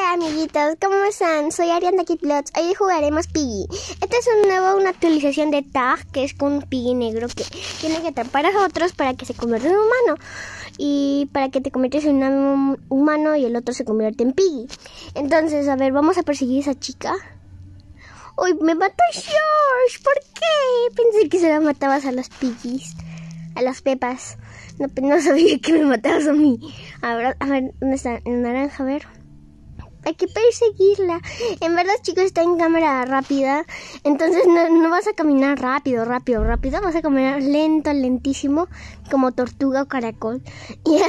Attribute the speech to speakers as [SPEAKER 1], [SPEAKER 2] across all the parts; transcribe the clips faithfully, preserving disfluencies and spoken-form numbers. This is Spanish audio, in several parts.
[SPEAKER 1] Hola amiguitos, ¿cómo están? Soy Ariana Kidlots. Hoy jugaremos Piggy. Esta es un nuevo, una actualización de Tag, que es con un Piggy negro que tiene que atrapar a otros para que se convierta en humano. Y para que te conviertas en un humano y el otro se convierte en Piggy. Entonces, a ver, vamos a perseguir a esa chica. ¡Uy, me mató George! ¿Por qué? Pensé que se la matabas a los Piggies, a las Pepas. No, no sabía que me matabas a mí. A ver, a ver, ¿dónde está? En naranja, a ver. Hay que perseguirla. En verdad, chicos, está en cámara rápida. Entonces no, no vas a caminar rápido, rápido, rápido. Vas a caminar lento, lentísimo, como tortuga o caracol. Yeah.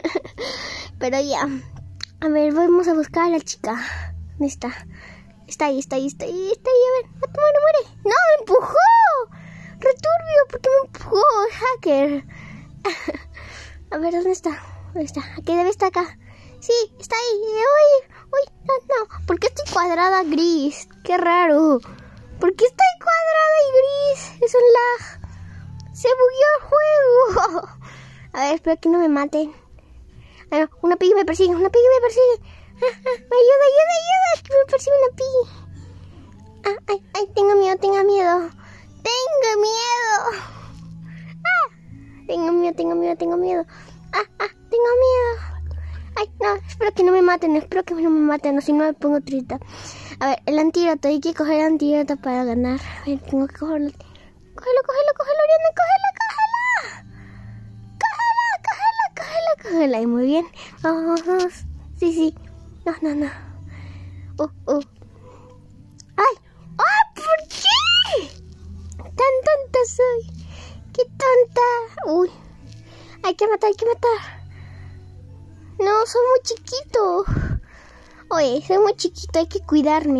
[SPEAKER 1] Pero ya. A ver, vamos a buscar a la chica. ¿Dónde está? Está ahí, está ahí, está ahí, está ahí. A ver, muere, muere. ¡No, me empujó! ¡Returbio! ¿Por qué me empujó? ¡Hacker! A ver, ¿dónde está? ¿Dónde está? Aquí debe estar acá. Sí, está ahí. Uy, uy, no, no. ¿Por qué estoy cuadrada gris? Qué raro. ¿Por qué estoy cuadrada y gris? Es un lag. Se bugueó el juego. A ver, espero que no me maten. Ah, no, una piggy me persigue, una piggy me persigue. Ah, ah, me ayuda, ayuda, ayuda. Que me persigue una piggy. Ah, ay, ay, tengo miedo, tengo miedo. Tengo miedo. Ah, tengo miedo, tengo miedo, tengo miedo. Ah, ah, tengo miedo. Ay, no, espero que no me maten, espero que no me maten, no, si no me pongo triste. A ver, el antídoto, hay que coger el antídoto para ganar. A ver, tengo que cogerlo. Cógelo, cógelo, cógelo, Ariana, cógela, cógela. Cógela, cógela, cógela, cógela. Y muy bien. Vamos, vamos. Sí, sí. No, no, no. Uh, uh. Ay, ay, ¿por qué? Tan tonta soy. Qué tonta. Uy. Hay que matar, hay que matar. No, soy muy chiquito. Oye, soy muy chiquito, hay que cuidarme.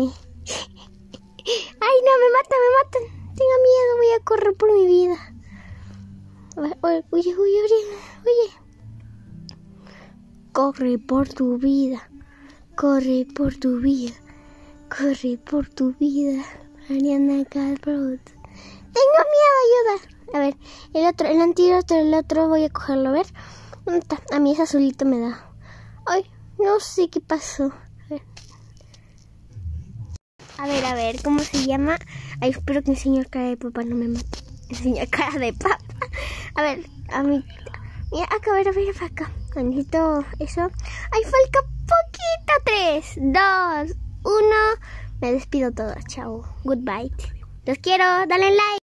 [SPEAKER 1] Ay, no, me matan, me matan. Tengo miedo, voy a correr por mi vida. Oye, oye, oye, oye. Corre por tu vida. Corre por tu vida. Corre por tu vida. Ariana Kidlots. Tengo miedo, ayuda. A ver, el otro, el antídoto, el otro voy a cogerlo, a ver. A mí ese azulito me da. Ay, no sé qué pasó. A ver. A ver, a ver, ¿cómo se llama? Ay, espero que el señor cara de papá no me mate. El señor cara de papá. A ver, a mí. Mira, acá, a ver, a ver, acá. Necesito eso. Ay, falta poquito. Tres, dos, uno. Me despido todo. Chao. Goodbye. Los quiero. Dale like.